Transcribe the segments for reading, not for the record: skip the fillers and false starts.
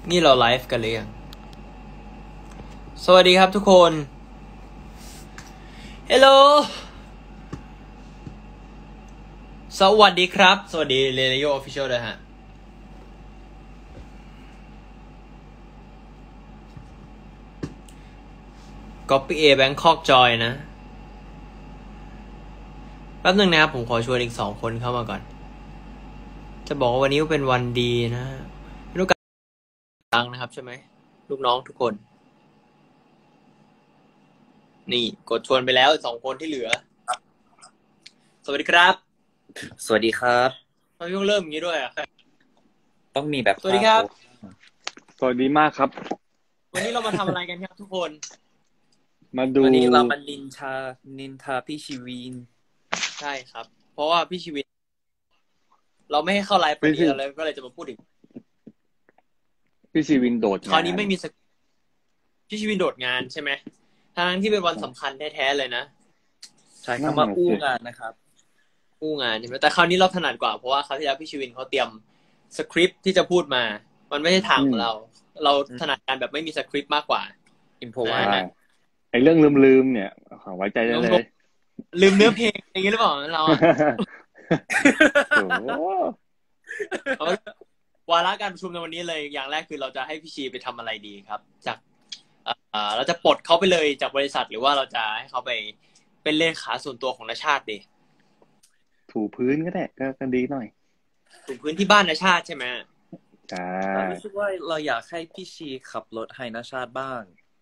นี่เราไลฟ์กันหรือยังสวัสดีครับทุกคน Hello สวัสดีครับสวัสดีเรเนโยออฟฟิเชียลด้วยฮะCopy A Bangkok Joy นะแป๊บนึงนะครับผมขอชวนอีก2 คนเข้ามาก่อนจะบอกว่าวันนี้เป็นวันดีนะไม่รู้กันตังนะครับใช่ไหมลูกน้องทุกคนนี่กดชวนไปแล้วอีก2 คนที่เหลือสวัสดีครับสวัสดีครับทำไมต้องเริ่มอย่างนี้ด้วยอ่ะต้องมีแบบสวัสดีครับสวัสดีมากครับวันนี้เรามาทำอะไรกันครับทุกคนมาดูวันนี้เรามานินทาพี่ชีวินใช่ครับเพราะว่าพี่ชีวินเราไม่ให้เข้าไลฟ์วันนี้เราเลยก็เลยจะมาพูดอีกพี่ชีวินโดดคราวนี้ไม่มีพี่ชีวินโดดงานใช่ไหมทั้งที่เป็นวันสำคัญแท้ๆเลยนะใช่คำว่าอู้งานนะครับอู้งานใช่ไหมแต่คราวนี้เราถนัดกว่าเพราะว่าคราวที่แล้วพี่ชีวินเขาเตรียมสคริปต์ที่จะพูดมามันไม่ใช่ทางของเราถนัดการแบบไม่มีสคริปต์มากกว่าอินโฟไว้ไอ้เรื่องลืมเนี่ยขอไว้ใจได้เลยลืมเนื้อเพลงอย่างนี้หรือเปล่าเราวาระการประชุมในวันนี้เลยอย่างแรกคือเราจะให้พี่ชีไปทำอะไรดีครับจากเราจะปลดเขาไปเลยจากบริษัทหรือว่าเราจะให้เขาไปเป็นเลขาส่วนตัวของณชาติดีถูพื้นก็ได้ก็ดีหน่อยถูพื้นที่บ้านณชาติใช่ไหมใช่รู้สึกว่าเราอยากให้พี่ชีขับรถให้ณชาติบ้าง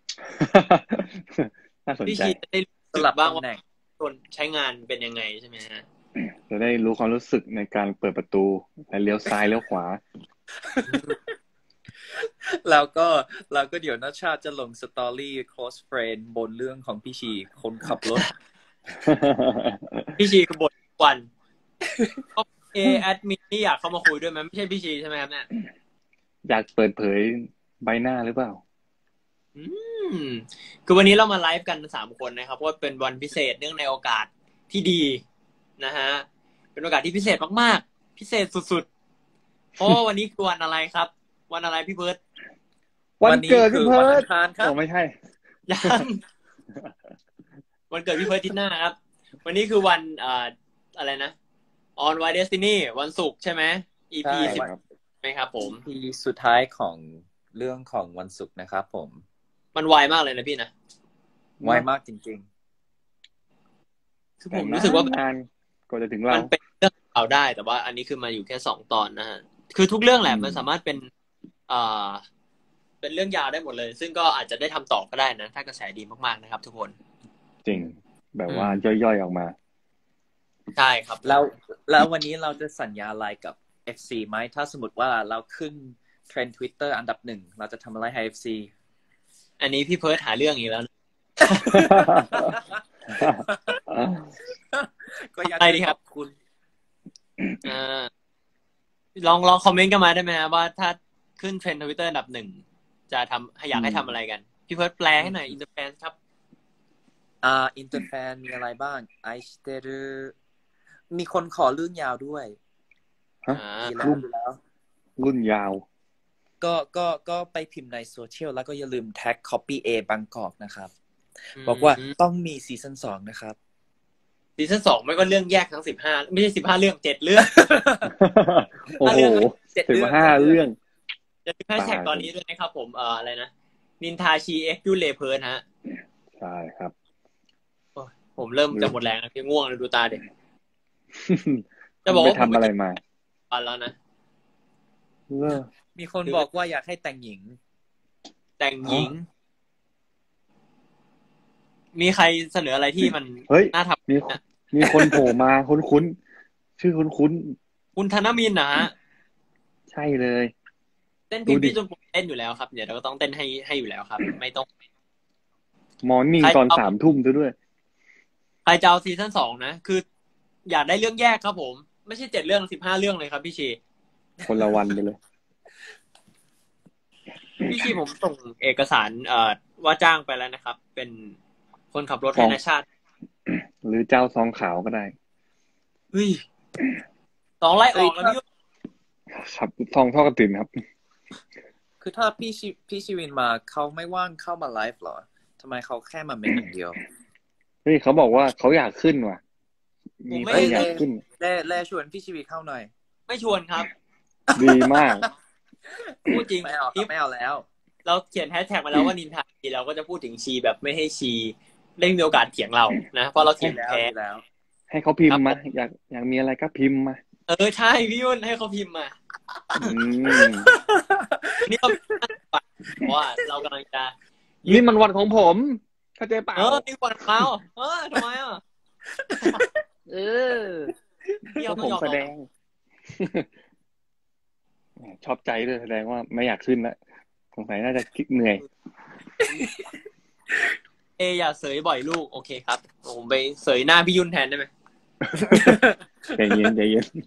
น่าสนใจพี่ชีจะได้สลับบ้างว่าคนใช้งานเป็นยังไงใช่ไหมฮะจะได้รู้ความรู้สึกในการเปิดประตูและเลี้ยวซ้ายเลี้ยวขวาแล้วก็เดี๋ยวณชาติจะลงสตอรี่ close friend บนเรื่องของพี่ชีคนขับรถพี่ชีคือบทวันแอดมินที่อยากเข้ามาคุยด้วยไหมไม่ใช่พี่ชีใช่ไหมครับเนี่ยอยากเปิดเผยใบหน้าหรือเปล่าคือวันนี้เรามาไลฟ์กัน3 คนนะครับเพราะว่าเป็นวันพิเศษเนื่องในโอกาสที่ดีนะฮะเป็นโอกาสที่พิเศษมากๆพิเศษสุดๆเพราะว่าวันนี้คือวันอะไรครับวันอะไรพี่เบิร์ดวันเกิดพี่เพิร์ดครับไม่ใช่ยังวันเกิดพี่เพิร์ดที่หน้าครับวันนี้คือวันอะไรนะ On Why Destiny วันศุกร์ใช่ไหม EP 10ไหมครับผม EP สุดท้ายของเรื่องของวันศุกร์นะครับผมมันไวมากเลยนะพี่นะไวมากจริงๆคือผมรู้สึกว่านานกว่าจะถึงเรามันเป็นเรื่องเอาได้แต่ว่าอันนี้คือมาอยู่แค่2 ตอนนะฮะคือทุกเรื่องแหละมันสามารถเป็นเป็นเรื่องยาวได้หมดเลยซึ่งก็อาจจะได้ทำต่อก็ได้นะถ้ากระแสดีมากๆนะครับทุกคนจริงแบบว่าย่อยๆออกมาใช่ครับแล้ววันนี้เราจะสัญญาอะไรกับ FC ไหมถ้าสมมติว่าเราขึ้นเทรนด์ Twitter อันดับ1เราจะทำอะไรให้ FC อันนี้พี่เพิร์ทหาเรื่องอีกแล้วก็อยากจะขอบคุณลองคอมเมนต์กันมาได้ไหมครับว่าถ้าขึ้นเทรนด์ Twitter อันดับ1จะอยากให้ทำอะไรกันพี่เพิร์ทแปลให้หน่อยอินเตอร์แฟนครับอินเตอร์แฟนมีอะไรบ้างไอสเตอร์มีคนขอเรื่องยาวด้วยรุ่นยาวก็ไปพิมพ์ในโซเชียลแล้วก็อย่าลืมแท็ก Copy A Bangkok นะครับบอกว่าต้องมีซีซั่น2นะครับซีซั่น2ไม่ก็เรื่องแยกทั้ง15ไม่ใช่15เรื่อง7เรื่องโอ้โห15เรื่องจะมีแฮชแท็กตอนนี้ด้วยนะครับผมอะไรนะนินทาชีเอ็กซ์ยูเลเพิร์นฮะใช่ครับผมเริ่มจะหมดแรงแล้วพี่ง่วงเลยดูตาเด็กจะบอกว่าทำอะไรมาปันแล้วนะมีคนบอกว่าอยากให้แต่งหญิงมีใครเสนออะไรที่มันน่าทำมีคนโผล่มาคุ้นชื่อคุ้นคุณธนมินนะฮะใช่เลยเต้นพี่จนผมเต้นอยู่แล้วครับเดี๋ยวเราก็ต้องเต้นให้อยู่แล้วครับไม่ต้องมอร์นิ่งตอน3 ทุ่มด้วยใครจะเอาซีซั่น2นะคืออยากได้เรื่องแยกครับผมไม่ใช่7เรื่อง15เรื่องเลยครับพี่ชีคนละวันไปเลยพี่ชีผมส่งเอกสารว่าจ้างไปแล้วนะครับเป็นคนขับรถให้ณชาติหรือเจ้าซองขาวก็ได้เฮ้ย2ไล่ออกแล้วพี่ครับซองทอดกระถิ่นครับคือถ้าพี่ชีวินมาเขาไม่ว่างเข้ามาไลฟ์หรอทำไมเขาแค่มาเมนอย่างเดียวเฮ้ยเขาบอกว่าเขาอยากขึ้นว่ะผมมีไม่คนอยากขึ้นแล่ชวนพี่ชีวินเข้าหน่อยไม่ชวนครับดีมากพูดจริงไม่เอาครับไม่เอาแล้วเราเขียนแฮชแท็กมาแล้วว่านินทาชีเราก็จะพูดถึงชีแบบไม่ให้ชีได้มีโอกาสเถียงเรานะเพราะเราเถียงแพ้แล้วให้เขาพิมพ์มาอยากมีอะไรก็พิมพ์มาใช่พี่ยุ่นให้เขาพิมพ์มาอืมนี่เราเพราะว่าเรากำลังจะนี่มันวันของผมเข้าใจเปล่านี่วันเราทำไมอ่ะเออพี่ก็เอาผมแสดง ชอบใจด้วยแสดงว่าไม่อยากขึ้นแล้วสงสัยน่าจะเหนื่อยอย่าเสยบ่อยลูกโอเคครับผมไปเสยหน้าพี่ยุ่นแทนได้ไหมใจเย็นใจเย็น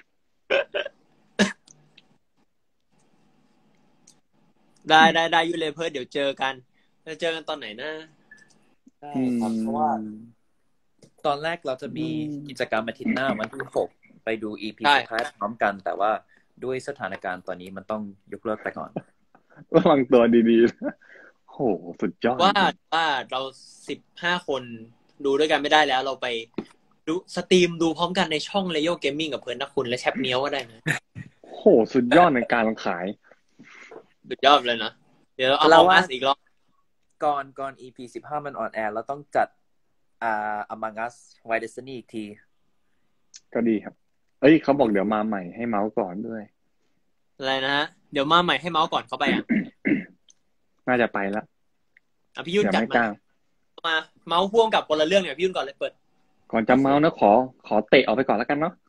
ได้ยูเลยเพิร์ดเดี๋ยวเจอกันจะเจอกันตอนไหนนะได้ครับเพราะว่าตอนแรกเราจะมีกิจกรรมอาทิตย์หน้าวันที่ 6ไปดู EP สุดท้ายพร้อมกันแต่ว่าด้วยสถานการณ์ตอนนี้มันต้องยกเลิกไปก่อนระวังตัวดีๆโหสุดยอดว่าเรา15 คนดูด้วยกันไม่ได้แล้วเราไปดูสตรีมดูพร้อมกันในช่อง Leo Gaming กับเพิร์ดนักคุณและแชปเนี้ยวก็ได้นะโหสุดยอดในการขายสุดยอดเลยนะเดี๋ยวเอาเราว่า Among Us อีกรอบก่อน EP 15มันออนแอร์เราต้องจัดAmong Us Wild Destiny อีกทีก็ดีครับ เอ้ยเขาบอกเดี๋ยวมาใหม่ให้เมาส์ก่อนด้วยอะไรนะฮะเดี๋ยวมาใหม่ให้เมาส์ก่อนเข้าไปอ่ะน่าจะไปละพี่ยุ่นเดี๋ยวจัดไม่กล้ามาเมาส์พ่วงกับคนละเรื่องเนี่ยพี่ยุ่นก่อนเลยเปิดก่อนจะเมาส์นะขอเตะออกไปก่อนแล้วกันเนาะ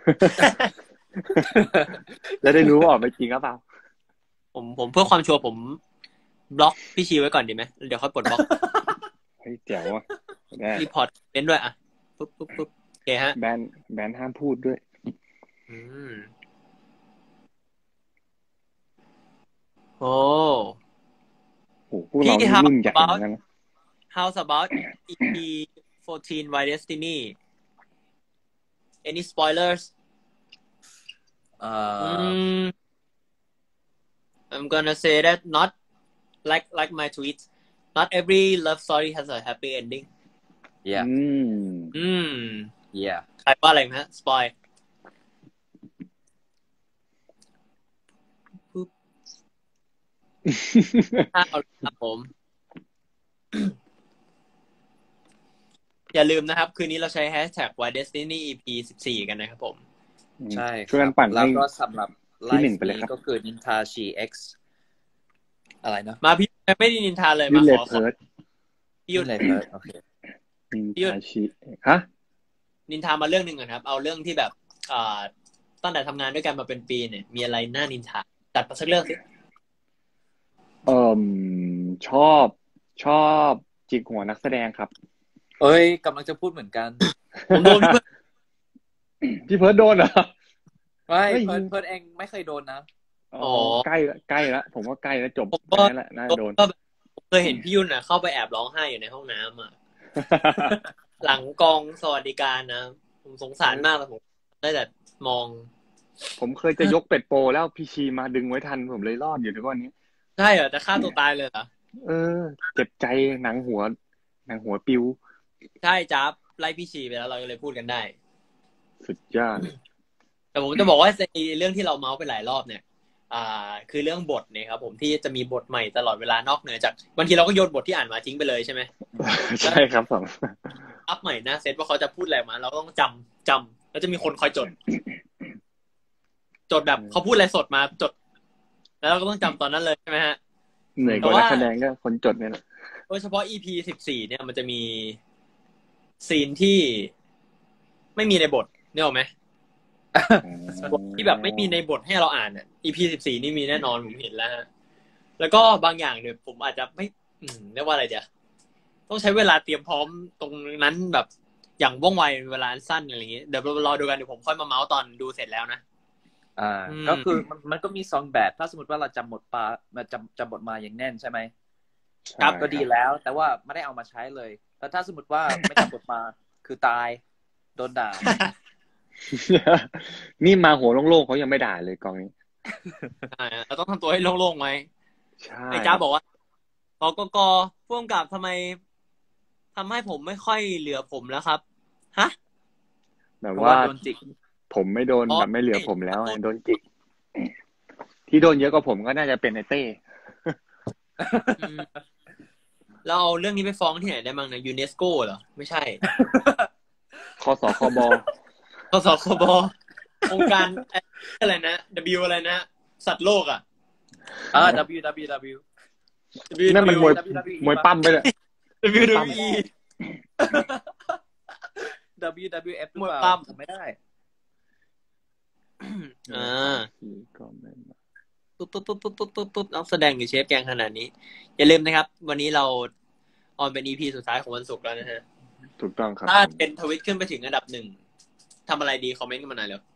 จะได้รู้ว่าออกไปจริงหรือเปล่าผมเพื่อความชัวร์ผมบล็อกพี่ชีไว้ก่อนดีไหมเดี๋ยวค่อยปลดบล็อกเฮ้ยเจ๋วอ่ะได้รีพอร์ตเล่นด้วยอ่ะปุ๊บโอเคฮะแบนห้ามพูดด้วยอืมโอ้โหพวกเรานี่รุ่นใหญ่เหมือนกันนะ How's about EP 14 Wild Destiny Any spoilers I'm gonna say that not like my tweets not every love story has a happy ending yeah อืม yeah ใครว่าอะไรนะ spoil ครับผม อย่าลืมนะครับ คืนนี้เราใช้ hashtag Wild Destiny EP 14 กันนะครับผมใช่ช่วยกันปั่นแล้วให้ก็สำหรับไลที่หนึ่งฟ์ไปเลยนี้ครับก็คือ Ninta She X อะไรนะมาพี่ไม่ได้นินทาเลยยุ่มานเลขอเพิร์ดพี่ยุทธเลยเลยโอเคนินทาชิฮะนินทามาเรื่องหนึ่งก่อนครับ เอาเรื่องที่แบบตั้งแต่ทำงานด้วยกันมาเป็นปีเนี่ย มีอะไรน่านินทาตัดมาสักเรื่องสิชอบจิกหัวนักแสดงครับเอ้ยกำลังจะพูดเหมือนกันผมโดนเพื่อนพี่เพิร์ดโดนเหรอไม่เฮ้ยเพิร์ดเองไม่เคยโดนนะอ๋อใกล้แล้วผมว่าใกล้แล้วจบผมก็นั่นแหละน่าโดนผมเคยเห็นพี่ยุ่นเข้าไปแอบร้องไห้อยู่ในห้องน้ำอ่ะ หลังกองสวัสดิการนะ ผมสงสารมากเลยผมได้แต่มองผมเคยจะยกเป็ดโปรแล้วพี่ชีมาดึงไว้ทันผมเลยรอดอยู่ทุกวันนี้ใช่เหรอจะฆ่าตัวตายเลยเหรอเจ็บใจหนังหัวปิวใช่จ๊าบไล่พี่ชีไปแล้วเราก็เลยพูดกันได้สุดยอดแต่ผมจะบอกว่าในเรื่องที่เราเมาส์ไปหลายรอบเนี่ย คือเรื่องบทเนี่ยครับผมที่จะมีบทใหม่ตลอดเวลานอกเหนือจากบางทีเราก็โยนบทที่อ่านมาทิ้งไปเลยใช่ไหมใช่ครับผมอัพใหม่หน้าเซตว่าเขาจะพูดอะไรมาเราก็ต้องจำแล้วจะมีคนคอยจดแบบเขาพูดอะไรสดมาจด แล้วเราก็ต้องจำตอนนั้นเลยใช่ไหมฮะเหนื่อยกว่านักแสดงก็คนจดเนี่ยแหละโดยเฉพาะ EP 14เนี่ยมันจะมีซีนที่ไม่มีในบทเนี่ยหรอไหมบทที่แบบไม่มีในบทให้เราอ่านเนี่ย EP 14นี่มีแน่นอนผมเห็นแล้วฮะแล้วก็บางอย่างเนี่ยผมอาจจะไม่เรียกว่าอะไรเดี๋ยวต้องใช้เวลาเตรียมพร้อมตรงนั้นแบบอย่างว่องไวเวลาสั้นอะไรอย่างเงี้ยเดี๋ยวรอดูกันเดี๋ยวผมค่อยมาเมาส์ตอนดูเสร็จแล้วนะก็คือมันก็มีสองแบบถ้าสมมติว่าเราจำบทมาอย่างแน่นใช่ไหมครับก็ดีแล้วแต่ว่าไม่ได้เอามาใช้เลยแต่ถ้าสมมติว่าไม่จำบทมาคือตายโดนด่านี่มาหัวโล่งๆเขายังไม่ด่าเลยกองนี้ใช่เราต้องทำตัวให้โล่งๆไว้ใช่ไอ้จ้าบอกว่ากกผู้กำกับทำไมทำให้ผมไม่ค่อยเหลือผมแล้วครับฮะแบบเพราะว่าว่าโดนจิกผมไม่โดนอ๋อแบบไม่เหลือผมแล้วไงโดนจิกที่โดนเยอะกว่าผมก็น่าจะเป็นไอ้เต้อืมเราเอาเรื่องนี้ไปฟ้องที่ไหนได้บ้างนะยูเนสโกเหรอไม่ใช่คสคบกสคบองค์การอะไรนะ W อะไรนะ สัตว์โลกอ่ะ WWW นั่นมันมวย WWE มวยปั้มไปเลย WWE WWF หรือมวยเปล่าปั้มจำไม่ได้อ่าก็ไม่มาปุ๊บนักแสดงหรือเชฟแกงขนาดนี้ อย่าลืมนะครับ วันนี้เราออนเป็น EP สุดท้ายของวันศุกร์แล้วนะฮะถูกต้องครับถ้าเป็นทวิตขึ้นไปถึงอันดับ1ทำอะไรดีคอมเมนต์กันมาหน่อยเร็ว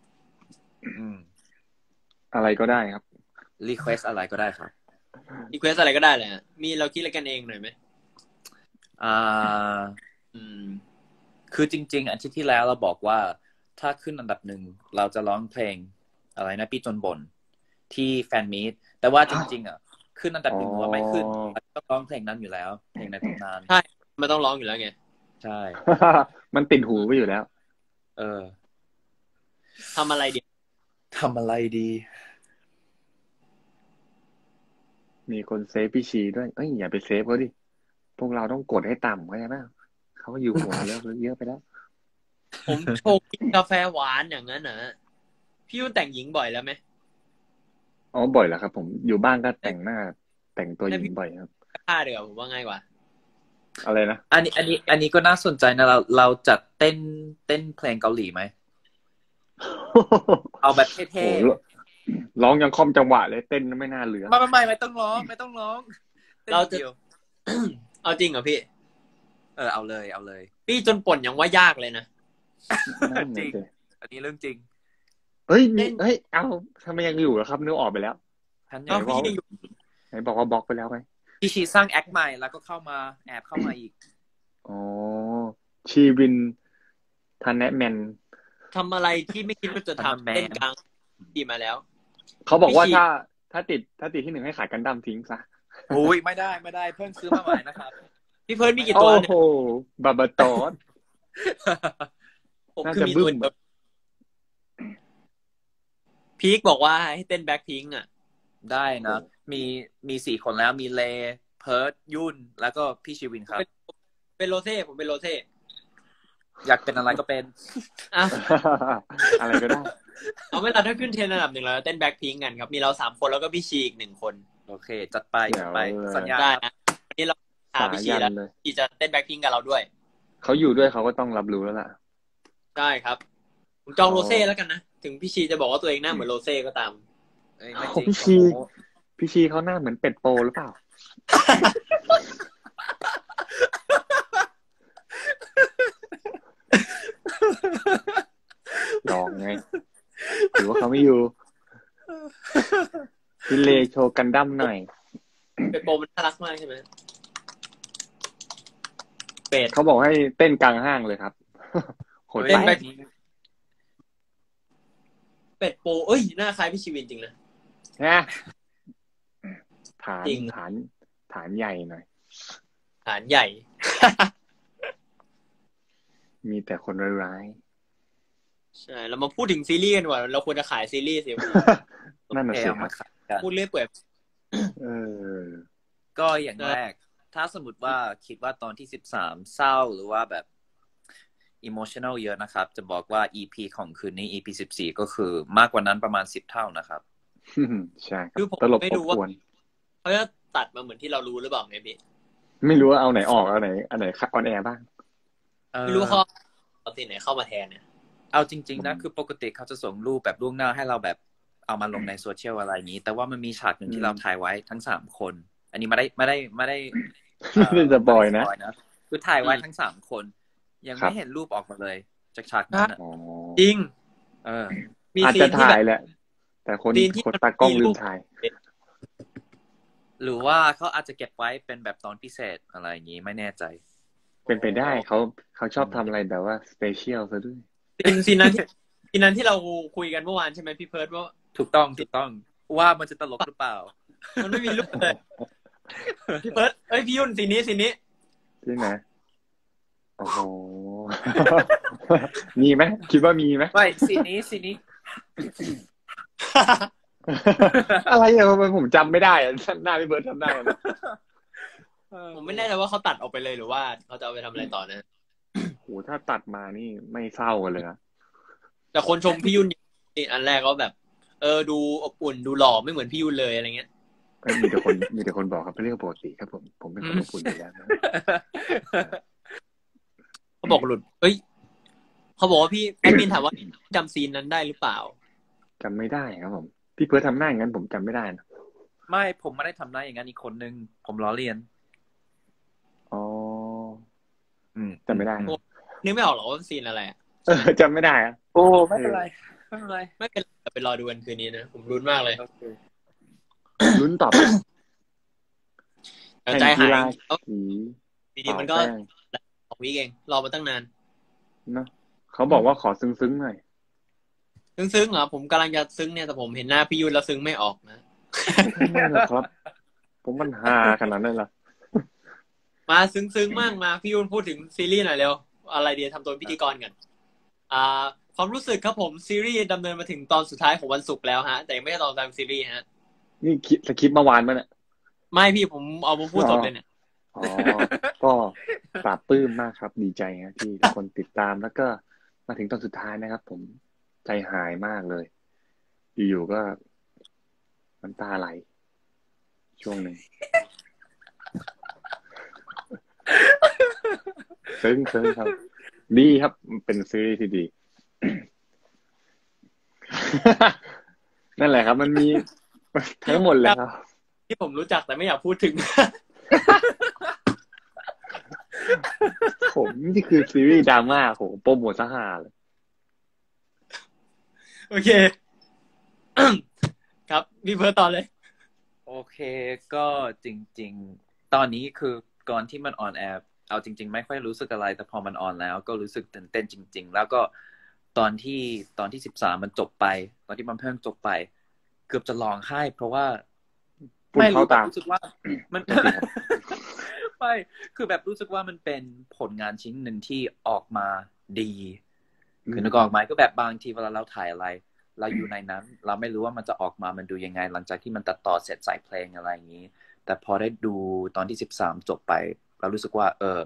อะไรก็ได้ครับ request อะไรก็ได้ครับรีเควสอะไรก็ได้เลยฮะมีเราคิดอะไรกันเองหน่อยไหมอ่าอืมคือจริงๆอาทิตย์ที่แล้วเราบอกว่าถ้าขึ้นอันดับ1เราจะร้องเพลงอะไรนะพี่จนบ่นที่แฟนมีตแต่ว่าจริงๆอ่ะขึ้นอันดับ1ว่าไม่ขึ้นต้องร้องเพลงนั้นอยู่แล้วเพลงในตำนานใช่มันต้องร้องอยู่แล้วไงใช่มันติดหูไปอยู่แล้วทำอะไรดีทำอะไรดีมีคนเซฟพี่ชีด้วยเอ้ยอย่าไปเซฟเขาดิพวกเราต้องกดให้ต่ำเข้าใจไหมเขาอยู่หัวเยอะเยอะไปแล้วผมโชว์กินกาแฟหวานอย่างนั้นนะพี่ยุ่นแต่งหญิงบ่อยแล้วไหมอ๋อบ่อยแล้วครับ ผมอยู่บ้านก็แต่งหน้า แต่งตัวหญิงบ่อยครับค่าเดือผมว่าง่ายกว่าอะไรนะอันนี้ก็น่าสนใจนะเราจะเต้นเพลงเกาหลีไหม เอาแบบเท่โอ้โหร้องยังคล่อมจังหวะเลยเต้นไม่น่าเหลือๆไม่ต้องร้องต้นเราจะดียวเอาจริงเหรอพี่เอาเลยพี่จนป่นยังว่ายากเลยนะนั่นจน่ะริงสิอันนี้เรื่องจริงเฮ้ยเอ้าทำไมยังอยู่เหรอครับนึกออกไปแล้วท่านเอายังพี่ยังอยู่ไหนบอกว่าบล็อกไปแล้วไหมพี่ชีสร้างแอคใหม่แล้วก็เข้ามาแอบเข้ามาอีกอ๋อชีวินทันแนแมนทำอะไรที่ไม่คิดว่าจะทำทำแมนเต้นกลางดีมาแล้วเขาบอกว่าพี่ชีถ้าติดที่1ให้ขายกันดั้มทิ้งซะโอ้ยไม่ได้เพิ่งซื้อมาใหม่นะครับพี่เพิร์นมีกี่โอ้ตัวเนี่ยโหบาบาตอสผมน่าคือจะมีบึ้ตัวมเดียวพีคบอกว่าให้เต้นแบ็คพิงค์อ่ะได้นะมี4 คนแล้วมีเลเพิร์ดยุ่นแล้วก็พี่ชีวินครับเป็นโรเซ่ผมเป็นโรเซ่อยากเป็นอะไรก็เป็นอ่ะอะไรก็ได้เอาเวลาถ้าขึ้นเทรนด์อันดับ1เราจะเต้นแบ็คพิงค์กันครับมีเรา3 คนแล้วก็พี่ชีอีก1 คนโอเค จัดไปสัญญาได้นะวันนี้เราหาสาพี่ชียันแล้วเลยพี่จะเต้นแบ็คพิงค์กับเราด้วยเขาอยู่ด้วยเขาก็ต้องรับรู้แล้วล่ะใช่ครับผมจองโรเซ่แล้วกันนะถึงพี่ชีจะบอกว่าตัวเองหน้าเหมือนโรเซ่ก็ตามไม่จริงพี่ชีเขาหน้าเหมือนเป็ดโปหรือเปล่า ลองไงหรือว่าเขาไม่อยู่พี่เลโชว์กันดั้มหน่อยเป็ดโปมันน่ารักมากใช่ไหมเป็ดเขาบอกให้เต้นกลางห้างเลยครับโหดเต้นไปไป เป็ดโปเอ้ยหน้าคล้ายพี่ชีวินจริงนะนะฐานจริงฐานใหญ่หน่อยฐานใหญ่มีแต่คนร้ายใช่เรามาพูดถึงซีรีส์กันดีกว่าเราควรจะขายซีรีส์สิๆ นั่นน่ะสิครับพูดเรื่อยเปื่อยเออก็อย่างแรก ถ้าสมมติว่าคิดว่าตอนที่13เศร้าหรือว่าแบบ emotional เยอะนะครับ จะบอกว่า EP ของคืนนี้ EP 14ก็คือมากกว่านั้นประมาณ10 เท่านะครับใช่ครัคือบ ผมตลบไม่อบรู้ว่าอวนเขาจะตัดมาเหมือนที่เรารู้หรือเปล่าไงพี่ไม่รู้ว่าเอาไหนออกเอาไหนอันไหนออนแอร์บ้างไม่รู้เขาเอาที่ไหนเข้ามาแทนเนี่ยเอาจริงๆนะคือปกติเขาจะส่งรูปแบบล่วงหน้าให้เราแบบเอามาลงในโซเชียลอะไรอย่างนี้ แต่ว่ามันมีฉากหนึ่งที่เราถ่ายไว้ทั้ง3 คน อันนี้ไม่ได้ไม่ได้จะบอยนะคือถ่ายไว้ทั้ง3 คน ยังครับไม่เห็นรูปออกมาเลย จากฉากนั้นอะอ๋อจริง มีอาจซีจะนที่ถ่าแบยบแหละ แต่คนซีนที่ตากล้องมีลืรูมปถ่ายหรือว่าเขาอาจจะเก็บไว้เป็นแบบตอนพิเศษอะไรอย่างนี้ไม่แน่ใจเป็นไปได้เขาชอบทำอะไรแบบว่าสเปเชียลซะด้วยซีนนั้นที่เราคุยกันเมื่อวานใช่ไหมพี่เพิร์ดว่าถูกต้องว่ามันจะตลกหรือเปล่ามันไม่มีรูปเลยพี่เพิร์ดพี่ยุ่นสีนี้ที่ไหนโอ้โห มีไหมคิดว่ามีไหมไม่สีนี้อะไรอะผมจำไม่ได้อะหน้าพี่เบิร์ดทำได้นะผมไม่แน่ใจว่าเขาตัดออกไปเลยหรือว่าเขาจะเอาไปทำอะไรต่อนะโหถ้าตัดมานี่ไม่เศร้ากันเลยนะแต่คนชมพี่ยุ่นอันแรกก็แบบดูอบอุ่นดูหล่อไม่เหมือนพี่ยุ่นเลยอะไรเงี้ยมีแต่คนบอกครับเป็นเรื่องปกติครับผมเป็นคนอบอุ่นอยู่แล้วนะเขาบอกหลุดเขาบอกว่าพี่แอดมินถามว่าจำซีนนั้นได้หรือเปล่าจำไม่ได้ครับผมพี่เพิร์ดทำหน้าอย่างนั้นผมจำไม่ได้นะไม่ผมไม่ได้ทำหน้าอย่างนั้นอีกคนนึงผมล้อเลียนอ๋อจำไม่ได้นึกไม่ออกหรอกว่าซีนอะไรจำไม่ได้อะโอ้ไม่เป็นไรไปรอดูกันคืนนี้นะผมลุ้นมากเลยลุ้นต่อไปใจหายดีมันก็2 วีคเองรอมาตั้งนานนะเขาบอกว่าขอซึ้งหน่อยซึ้งเหรอผมกำลังจะซึ้งเนี่ยแต่ผมเห็นหน้าพี่ยุ่นแล้วซึ้งไม่ออกนะไม่นะครับผมมันฮาขนาดนั้นเหรอมาซึ้งมากมาพี่ยุ่นพูดถึงซีรีส์หน่อยเร็วอะไรดีทำตัวพิธีกรกันความรู้สึกครับผมซีรีส์ดำเนินมาถึงตอนสุดท้ายของวันศุกร์แล้วฮะแต่ยังไม่ใช่ตอนตามซีรีส์ฮะนี่สคริปต์เมื่อวานมั้ยเนี่ยไม่พี่ผมเอามาพูดสดเลยเนี่ยก็ปลาบปลื้มมากครับดีใจนะที่ทุกคนติดตามแล้วก็มาถึงตอนสุดท้ายนะครับผมใจหายมากเลยอยู่ๆก็น้ำตาไหลช่วงหนึ่งซึ้งครับดีครับเป็นซีรีส์ที่ดี นั่นแหละครับมันมีทั้งหมดเลยครับที่ผมรู้จักแต่ไม่อยากพูดถึงผมนี่คือซีรีส์ดราม่าโหโปรโมทซะฮาเลยโอเค ครับพี่เพิร์ทต่อเลยโอเคก็จริงๆตอนนี้คือก่อนที่มันออนแอร์เอาจริงๆไม่ค่อยรู้สึกอะไรแต่พอมันออนแล้วก็รู้สึกตื่นเต้นจริงๆแล้วก็ตอนที่13มันจบไปตอนที่มันเพิ่งจบไปเกือบจะร้องไห้เพราะว่าไม่รู้สึกว่ามันไม่คือแบบรู้สึกว่ามันเป็นผลงานชิ้นหนึ่งที่ออกมาดีคือนึกออกไหมก็แบบบางทีเวลาเราถ่ายอะไรเราอยู่ในนั้นเราไม่รู้ว่ามันจะออกมามันดูยังไงหลังจากที่มันตัดต่อเสร็จใส่เพลงอะไรอย่างนี้แต่พอได้ดูตอนที่13จบไปเรารู้สึกว่า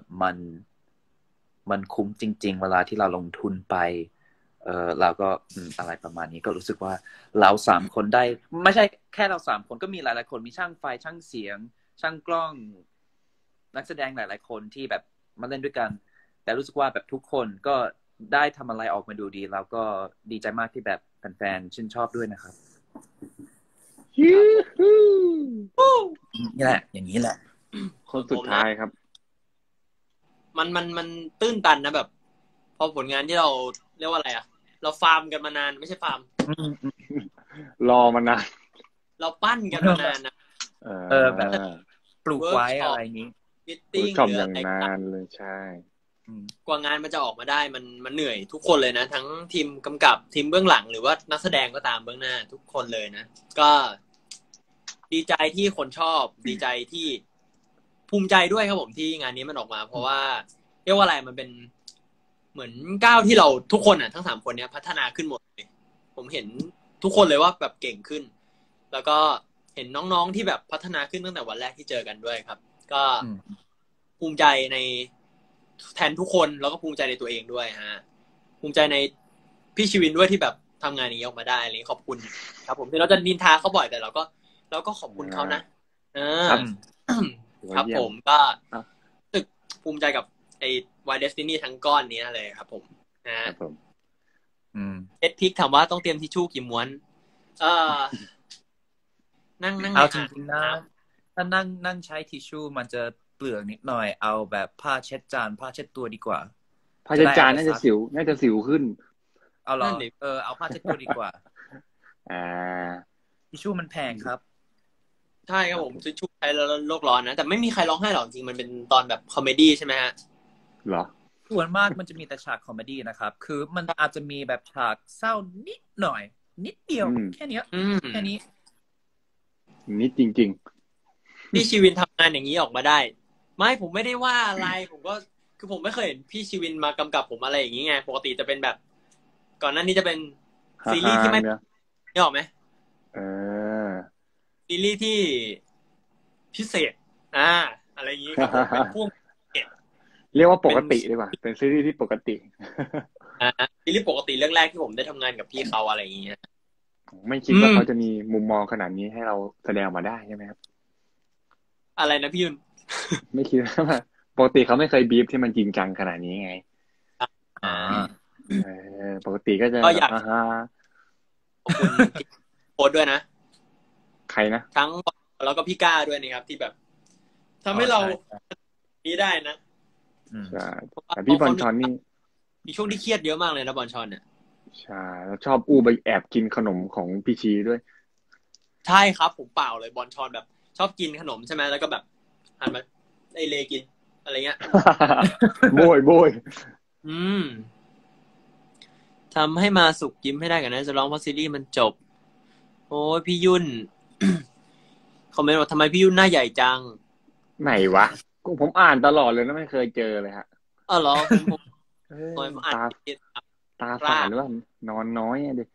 มันคุ้มจริงๆเวลาที่เราลงทุนไปเราก็อะไรประมาณนี้ก็รู้สึกว่าเรา3คนได้ไม่ใช่แค่เรา3คนก็มีหลายๆคนมีช่างไฟช่างเสียงช่างกล้องนักแสดงหลายๆคนที่แบบมาเล่นด้วยกันแต่รู้สึกว่าแบบทุกคนก็ได้ทำอะไรออกมาดูดีแล้วก็ดีใจมากที่แบบแฟนๆชื่นชอบด้วยนะครับนี่แหละอย่างนี้แหละคนสุดท้ายครับมันตื้นตันนะแบบพอผลงานที่เราเรียกว่าอะไรเราฟาร์มกันมานานไม่ใช่ฟาร์มรอมานานเราปั้นกันมานานนะแบบปลูกไว้อะไรนี้มิทติ้งหรืออะไรนานเลยใช่กว่างานมันจะออกมาได้มันเหนื่อยทุกคนเลยนะทั้งทีมกำกับทีมเบื้องหลังหรือว่านักแสดงก็ตามเบื้องหน้าทุกคนเลยนะก็ดีใจที่คนชอบดีใจที่ภูมิใจด้วยครับผมที่งานนี้มันออกมาเพราะว่าเรียกว่าอะไรมันเป็นเหมือนก้าวที่เราทุกคนทั้ง3คนเนี้ยพัฒนาขึ้นหมดเลยผมเห็นทุกคนเลยว่าแบบเก่งขึ้นแล้วก็เห็นน้องๆที่แบบพัฒนาขึ้นตั้งแต่วันแรกที่เจอกันด้วยครับก็ภูมิใจในแทนทุกคนแล้วก็ภูมิใจในตัวเองด้วยฮะภูมิใจในพี่ชีวินด้วยที่แบบทำงานนี้ออกมาได้อะไรขอบคุณครับผมที่เราจะนินทาเขาบ่อยแต่เราก็ขอบคุณเขานะครับผมก็รู้สึกภูมิใจกับไอ้ Why Destiny ทั้งก้อนนี้เลยครับผมนะครับผมเอ็ดพิกถามว่าต้องเตรียมทิชชู่กี่ม้วนนั่งเอาจริงๆนะถ้านั่งใช้ทิชชู่มันจะเปลือกนิดหน่อยเอาแบบผ้าเช็ดจานผ้าเช็ดตัวดีกว่าผ้าเช็ดจานน่าจะสิวขึ้นเอาหรอเอาผ้าเช็ดตัวดีกว่าทิชชู่มันแพงครับใช่ครับผมทิชชู่ใช้แล้วโลกร้อนนะแต่ไม่มีใครร้องไห้หรอกจริงมันเป็นตอนแบบคอมเมดี้ใช่ไหมฮะเหรอส่วนมากมันจะมีแต่ฉากคอมเมดี้นะครับคือมันอาจจะมีแบบฉากเศร้านิดหน่อยนิดเดียวแค่นี้นิดจริงพี่ชีวินทำงานอย่างนี้ออกมาได้ ไม่ผมไม่ได้ว่าอะไรผมก็คือผมไม่เคยเห็นพี่ชีวินมากำกับผมอะไรอย่างนี้ไงปกติจะเป็นแบบ ก่อนหน้านี้จะเป็นๆซีรีส์ที่ไม่เนี่ยนี่ออกไหมเออซีรีส์ที่พิเศษอะไรอย่างนี้ครับผมเป็นพวกเรียกว่าปกติดีกว่าเป็นซีรีส์ที่ปกติซีรีส์ปกติเรื่องแรกที่ผมได้ทำงานกับพี่เขาอะไรอย่างเงี้ยไม่คิดว่าเขาจะมีมุมมองขนาดนี้ให้เราแสดงออกมาได้ใช่ไหมครับอะไรนะพี่ยุนไม่คิดว่าปกติเขาไม่เคยบีฟที่มันจริงจังขนาดนี้ไงปกติก็จะก็อยากฮาขอบคุณที่โพสต์ด้วยนะใครนะทั้งแล้วก็พี่ก้าด้วยนะครับ ที่แบบทำให้เรานี้ได้นะใช่แต่พี่บอลชอนนี่มีช่วงที่เครียดเยอะมากเลยนะบอลชอนเนี่ยใช่แล้วชอบอู้ไปแอบกินขนมของพี่ชีด้วยใช่ครับผมเปล่าเลยบอลชอนแบบ ชอบกินขนมใช่ไหมแล้วก็แบบหันมาไอเลกินอะไรเงี้ยโบยทำให้มาสุกยิ้มให้ได้กันนะจะร้องเพราะซีรีส์มันจบ โอ้ยพี่ยุ่น คอมเมนต์ว่าทำไมพี่ยุ่นหน้าใหญ่จังไหนวะผมอ่านตลอดเลยนะไม่เคยเจอเลยฮะเหรอผมอ่านตาฝาดหรือว่านอนน้อยอะดิ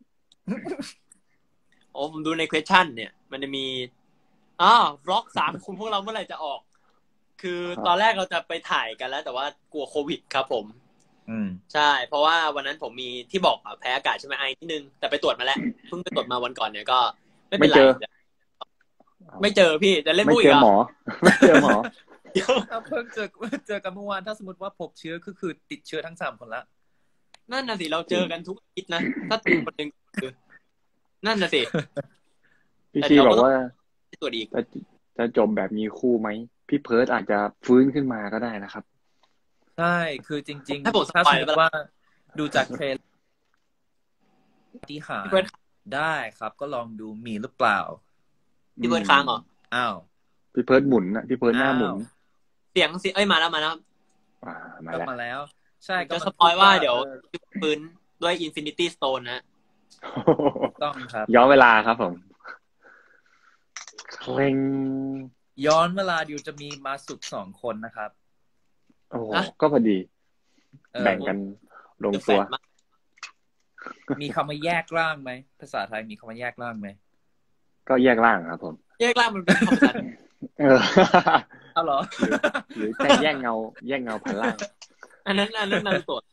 โอ้ผมดูใน question เนี่ย มันจะมีบล็อก3คุณพวกเราเมื่อไหร่จะออก คือตอนแรกเราจะไปถ่ายกันแล้ว แต่ว่ากลัวโควิดครับผมใช่เพราะว่าวันนั้นผมมีที่บอกแพ้อากาศใช่ไหมไอนิดนึงแต่ไปตรวจมาแล้วเพิ่งไปตรวจมาวันก่อนเนี่ยก็ไม่เป็นไรไม่เจอพี่จะเล่นมุ้ยอีกเหรอไม่เจอหมอเพิ่งเจอกันเมื่อวานถ้าสมมติว่าพบเชื้อก็คือติดเชื้อทั้ง3 คนละนั่นน่ะสิเราเจอกันทุกอาทิตย์นะถ้าติดคนหนึ่งคือนั่นน่ะสิพี่ชีบอกว่าตรวจอีกจะจบแบบมีคู่ไหมพี่เพิร์ดอาจจะฟื้นขึ้นมาก็ได้นะครับใช่คือจริงๆถ้าสมมติว่าดูจากเทรลที่หาได้ครับก็ลองดูมีหรือเปล่าพี่เพิร์ดค้างเหรออ้าวพี่เพิร์ดหมุนนะพี่เพิร์ดหน้าหมุนเสียงเอ้ยมาแล้วมาแล้วใช่จะสปอยว่าเดี๋ยวฟื้นด้วย Infinity Stone นะต้องครับย้อนเวลาครับผมเคร่งย้อนเวลาดิวจะมีมาสุก2 คนนะครับโอ้ก็พอดีแบ่งกันลงตัวมีคำว่าแยกร่างไหมภาษาไทยมีคำว่าแยกร่างไหมก็แยกร่างครับผมแยกร่างมันเป็นคำภาษาเอาเหรอหรือแต่แยกเงาพันล่างอันนั้นนารูโตะ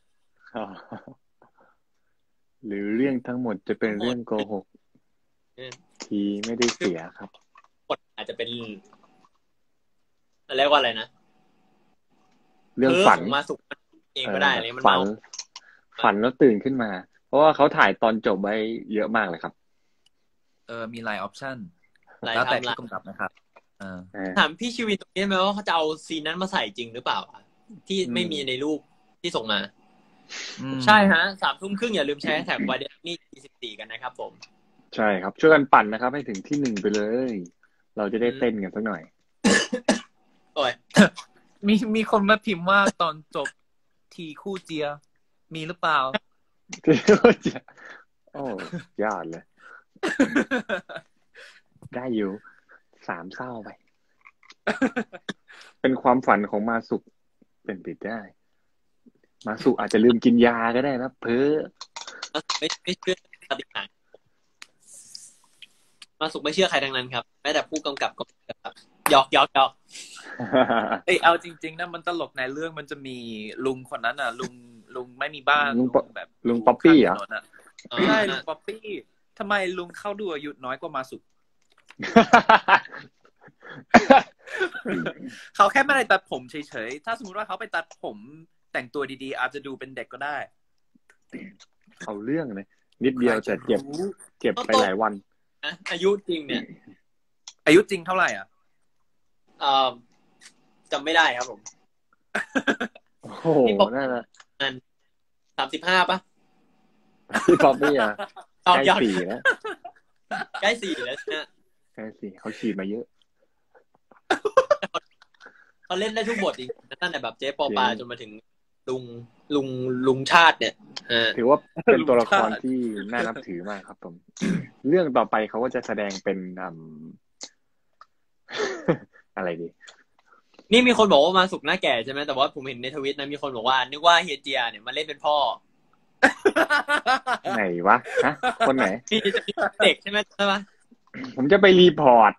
หรือเรื่องทั้งหมดจะเป็นเรื่องโกหกทีไม่ได้เสียครับกฎอาจจะเป็นเรียกว่าอะไรนะเรื่องฝันมาสุกเองก็ได้เลยมันฝันแล้วตื่นขึ้นมาเพราะว่าเขาถ่ายตอนจบไว้เยอะมากเลยครับมีหลายออปชั่นแล้วแต่ผู้กำกับนะครับถามพี่ชีวิตตรงนี้ไหมว่าเขาจะเอาซีนนั้นมาใส่จริงหรือเปล่าที่ไม่มีในรูปที่ส่งมาใช่ฮะ 3:30อย่าลืมแชร์แท็กไว้เดี๋ยวนี่24กันนะครับผมใช่ครับช่วยกันปั่นนะครับให้ถึงที่1ไปเลยเราจะได้เต้นกันสักหน่อยโอ้ยมีคนมาพิมพ์ว่าตอนจบทีคู่เจียมีหรือเปล่าทีคู่เจียโอ้ยอดเลยได้อยู่3เศร้าไปเป็นความฝันของมาสุกเป็นไปได้มาสุอาจจะลืมกินยาก็ได้นะเพ้อไม่เชื่อปฏิหารมาสุไม่เชื่อใครทั้งนั้นครับแม้แต่ผู้กำกับก็หยอกเอาจริงๆนะมันตลกในเรื่องมันจะมีลุงคนนั้นน่ะลุงไม่มีบ้านแบบลุงป๊อปปี้เหรอใช่ลุงป๊อปปี้ทำไมลุงเข้าดูอายุน้อยกว่ามาสุเขาแค่ไม่ได้ตัดผมเฉยๆถ้าสมมติว่าเขาไปตัดผมแต่งตัวดีๆอาจจะดูเป็นเด็กก็ได้เขาเรื่องเลยนิดเดียวแต่เจ็บไปหลายวันอายุจริงเนี่ยอายุจริงเท่าไหร่อ่ะจำไม่ได้ครับผมโอ้โหนั่นแหละ 35ป่ะพี่ป๊อปปี้อ่ะใกล้4แล้วใกล้4แล้วนะใกล้4เขาฉีดมาเยอะเขาเล่นได้ทุกบทจริงตั้งแต่แบบเจ๊ปอปาจนมาถึงลุงชาติเนี่ยถือว่าเป็นตัวละครที่น่านับถือมากครับผมเรื่องต่อไปเขาก็จะแสดงเป็นอะไรดีนี่มีคนบอกว่ามาสุกหน้าแก่ใช่ไหมแต่ว่าผมเห็นในทวิตนะมีคนบอกว่านึกว่าเฮียเจียเนี่ยมาเล่นเป็นพ่อไหนวะฮะคนไหนที่จะมีเด็กใช่ไหมใช่ปะผมจะไปรีพอร์ต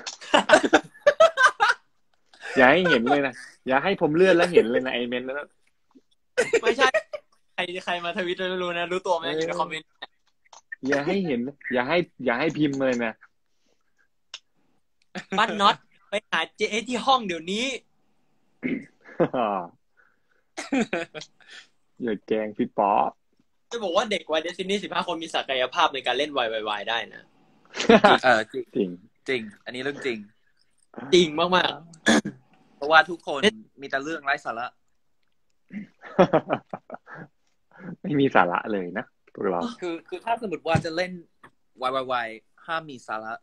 อย่าให้เห็นเลยนะอย่าให้ผมเลื่อนแล้วเห็นเลยนะไอเมนต์นั้นไม่ใช่ใครมาทวิตไม่รู้นะรู้ตัวไหมอยู่ในคอมเมนต์อย่าให้เห็น อย่าให้พิมพ์เลยนะบ้านน็อตไปหาเจ๊ที่ห้องเดี๋ยวนี้อย่าแกล้งพี่ป๊อปจะบอกว่าเด็กวัยเดซินี่15 คนมีศักยภาพในการเล่นวายได้นะจริงจริงอันนี้เรื่องจริงจริงมากเพราะว่าทุกคนมีแต่เรื่องไร้สาระไม่มีสาระเลยนะพวกเราคือถ้าสมมติว่าจะเล่นวายห้ามมีสาระ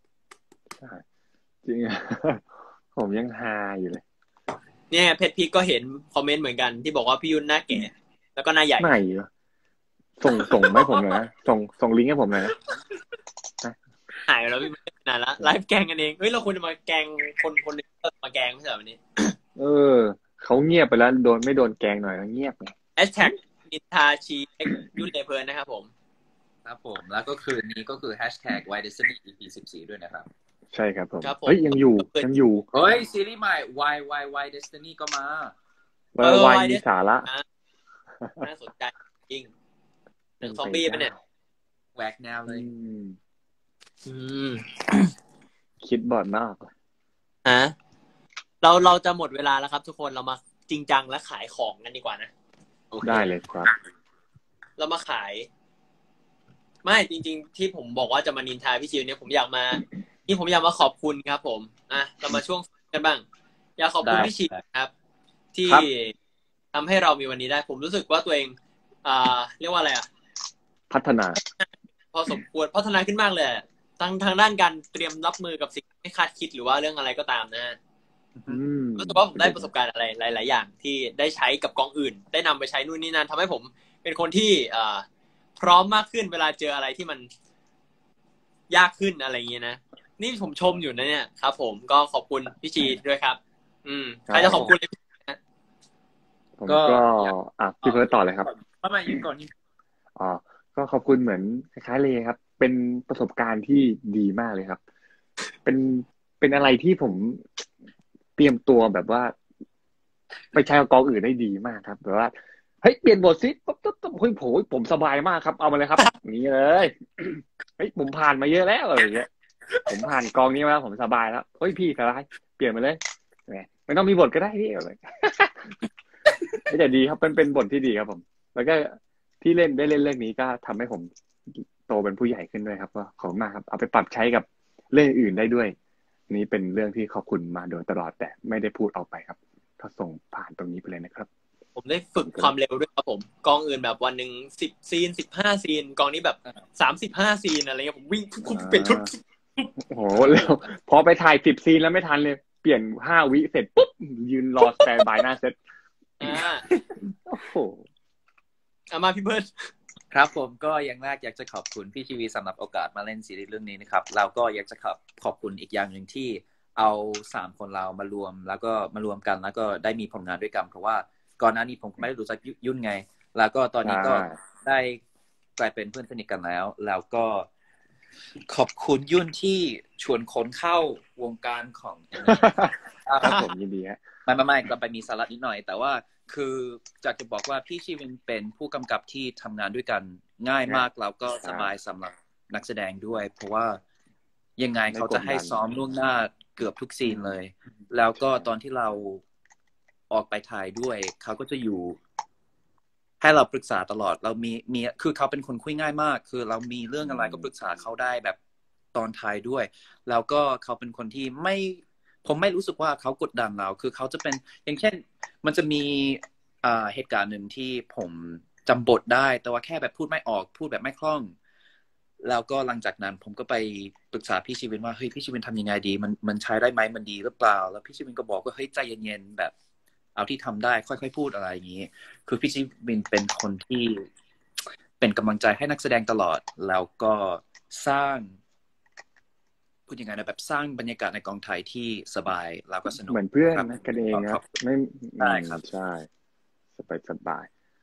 จริง ผมยังฮาอยู่เลยๆเนี่ยเพชรพีกก็เห็นคอมเมนต์เหมือนกันที่บอกว่าพี่ยุ่นหน้าแก่แล้วก็หน้าใหญ่ไม่เหรอส่งให้ผมหน่อยนะส่งลิงก์ให้ผมหน่อยนะหายไปแล้วพี่ไม่นานละไลฟ์แกงกันเองเฮ้ยเราควรจะมาแกงคนนึงมาแกงไม่ใช่เหรอวันนี้เขาเงียบไปแล้วไม่โดนแกล้งหน่อยเงียบไง hashtag นินทาชียุ่นเลเพลินนะครับผมครับผม แล้วก็คืนนี้ก็คือ hashtag Why Destiny EP 14ด้วยนะครับใช่ครับผมครับผมเฮ้ยยังอยู่เฮ้ย ซีรีส์ใหม่ Why Destiny ก็มาวายมีสาระน่าสนใจจริงหนึ่งซอมบี้ปะเนี่ยแหวกแนวเลยคิดบอดมากเราจะหมดเวลาแล้วครับทุกคนเรามาจริงจังและขายของกันดีกว่านะได้เลยครับเรามาขาย ไม่จริงๆที่ผมบอกว่าจะมานินทาพี่ชิวเนี่ยผมอยากมาขอบคุณครับผมเรามาช่วงกันบ้างอยากขอบคุณพี่ชิวครับ ที่ทำให้เรามีวันนี้ได้ผมรู้สึกว่าตัวเองเรียกว่าอะไรพัฒนาพอสมควรพัฒนาขึ้นมากเลยทางด้านการเตรียมรับมือกับสิ่งไม่คาดคิดหรือว่าเรื่องอะไรก็ตามนะรู้สึกว่าผมได้ประสบการณ์อะไรหลายๆอย่างที่ได้ใช้กับกองอื่นได้นำไปใช้นู่นนี่นั่นทำให้ผมเป็นคนที่พร้อมมากขึ้นเวลาเจออะไรที่มันยากขึ้นอะไรอย่างเงี้ยนะนี่ผมชมอยู่นะเนี่ยครับผมก็ขอบคุณพี่ชีด้วยครับใครจะขอบคุณเลยผมก็พี่เพิร์ทต่อเลยครับไม่ยืนก่อนก็ขอบคุณเหมือนคล้ายๆเลยครับเป็นประสบการณ์ที่ดีมากเลยครับเป็นอะไรที่ผมเตรียมตัวแบบว่าไปใช้กับกองอื่นได้ดีมากครับแบบว่าเฮ้ยเปลี่ยนบทซิปุ๊บเฮ้ยผมสบายมากครับเอามาเลยครับนี่เลยเฮ้ยผมผ่านมาเยอะแล้วอะไรอย่างเงี้ยผมผ่านกองนี้มาแล้วผมสบายแล้วเฮ้ยพี่สบายเปลี่ยนมาเลยไม่ต้องมีบทก็ได้พี่อะไรแต่ดีครับเป็นบทที่ดีครับผมแล้วก็ที่เล่นเรื่องนี้ก็ทำให้ผมโตเป็นผู้ใหญ่ขึ้นด้วยครับก็ขอบคุณมากครับเอาไปปรับใช้กับเรื่องอื่นได้ด้วยนี่เป็นเรื่องที่ขอบคุณมาโดยตลอดแต่ไม่ได้พูดออกไปครับก็ส่งผ่านตรงนี้ไปเลยนะครับผมได้ฝึกความเร็วด้วยครับผมกองอื่นแบบวันหนึ่ง10 ซีน15 ซีนกองนี้แบบ35 ซีนอะไรเงี้ยผมวิ่งเปลี่ยนชุดโอ้โหแล้วพอไปถ่าย10 ซีนแล้วไม่ทันเลยเปลี่ยน5 วิเสร็จปุ๊บยืนรอสแตนบายหน้าเซตโอ้โหมาพี่เบิร์ดครับผมก็อย่างแรกอยากจะขอบคุณพี่ชีวีสำหรับโอกาสมาเล่นซีรีส์เรื่องนี้นะครับแล้วก็อยากจะขอบคุณอีกอย่างหนึ่งที่เอา3 คนเรามารวมแล้วก็มารวมกันแล้วก็ได้มีผลงานด้วยกันเพราะว่าก่อนหน้านี้ผมไม่ได้รู้จักยุ่นไงแล้วก็ตอนนี้ก็ได้กลายเป็นเพื่อนสนิทกันแล้วก็ขอบคุณยุ่นที่ชวนคนเข้าวงการของครับผมยินดีฮะไม่ก็ไปมีสาระนิดหน่อยแต่ว่าคือจะบอกว่าพี่ชีวินเป็นผู้กำกับที่ทำงานด้วยกันง่ายมากแล้วก็สบายสำหรับนักแสดงด้วยเพราะว่ายังไงเขาจะให้ซ้อมล่วงหน้าเกือบทุกซีนเลยแล้วก็ตอนที่เราออกไปถ่ายด้วยเขาก็จะอยู่ให้เราปรึกษาตลอดเรามีคือเขาเป็นคนคุยง่ายมากคือเรามีเรื่องอะไรก็ปรึกษาเขาได้แบบตอนถ่ายด้วยแล้วก็เขาเป็นคนที่ผมไม่รู้สึกว่าเขากดดันเราคือเขาจะเป็นอย่างเช่นมันจะมีเหตุการณ์หนึ่งที่ผมจำบทได้แต่ว่าแค่แบบพูดไม่ออกพูดแบบไม่คล่องแล้วก็หลังจากนั้นผมก็ไปปรึกษาพี่ชีวินว่าเฮ้ยพี่ชีวินทำยังไงดีมันใช้ได้ไหมมันดีหรือเปล่าแล้วพี่ชีวินก็บอกว่าเฮ้ยใจเย็นๆแบบเอาที่ทำได้ค่อยๆพูดอะไรอย่างนี้คือพี่ชีวินเป็นคนที่เป็นกำลังใจให้นักแสดงตลอดแล้วก็สร้างพูดยังไงนะแบบสร้างบรรยากาศในกองถ่ายที่สบายแล้วก็สนุกเหมือนเพื่อนครับนะกันเองครับไม่ได้ครับใช่สบาย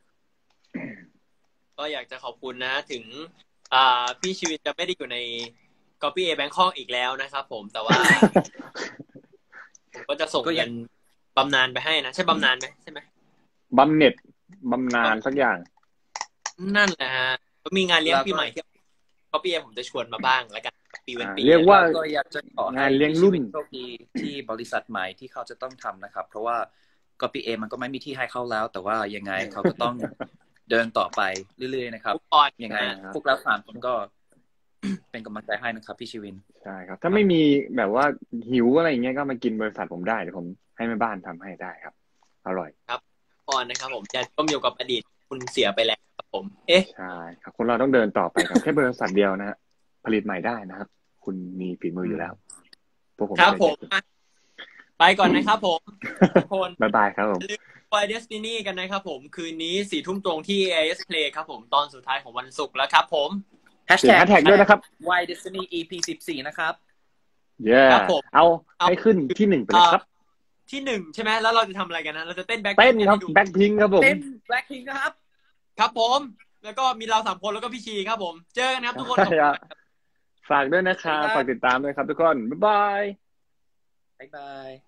ก็อยากจะขอบคุณนะถึงพี่ชีวิตจะไม่ได้อยู่ใน Copy A Bangkok อีกแล้วนะครับผมแต่ว่า ผมก็จะส่งเงินบำนาญไปให้นะใช่บำนาญไหมใช่ไหมบำเหน็จบำนาญสักอย่างนั่นแหละฮะก็มีงานเลี้ยงปีใหม่ที่ Copy A ผมจะชวนมาบ้างแล้วกันปีเว้นปีเรียกว่าก็อยากจะขอให้งานเลี้ยงรุ่นพี่ชีวิตโชคดีที่บริษัทใหม่ที่เขาจะต้องทำนะครับ เพราะว่า Copy A มันก็ไม่มีที่ให้เขาแล้ว แต่ว่ายังไงเขาก็ต้องเดินต่อไปเรื่อยๆนะครับทุกตอนยังไงครับพวกเรา3 คนก็ เป็นกำลังใจให้นะครับพี่ชีวินใช่ครับ ถ้าไม่มีแบบว่าหิวอะไรอย่างเงี้ยก็มากินบริษัทผมได้เดี๋ยวผมให้แม่บ้านทำให้ได้ครับ อร่อยตอนนะครับผมจะต้มอยู่กับอดีตคุณเสียไปแล้วครับผม เอ๊ะใช่ครับคนเราต้องเดินต่อไปครับ แค่บริษัทเดียวนะฮะผลิตใหม่ได้นะครับ คุณมีฝีมืออยู่แล้วพวกผมครับผมใจไปก่อนนะครับผมทุกคนบ๊ายบายครับผม Why Destiny กันนะครับผมคืนนี้ 4 ทุ่มตรงที่ AIS Play ครับผมตอนสุดท้ายของวันศุกร์แล้วครับผมเสียงแฮชแท็กด้วยนะครับ Why Destiny EP 14นะครับเย้ครับผมเอาให้ขึ้นที่1ไปเลยครับที่1ใช่ไหมแล้วเราจะทำอะไรกันนะเราจะเต้นแบ็คเต้นครับแบ็คพิงครับผมเต้น Blackpink นะครับครับผมแล้วก็มีเรา3 คนแล้วก็พี่ชีครับผมเจอกันครับทุกคนใช่ครับ ฝากด้วยนะครับฝากติดตามด้วยครับทุกคน บ๊ายบายบ๊ายบาย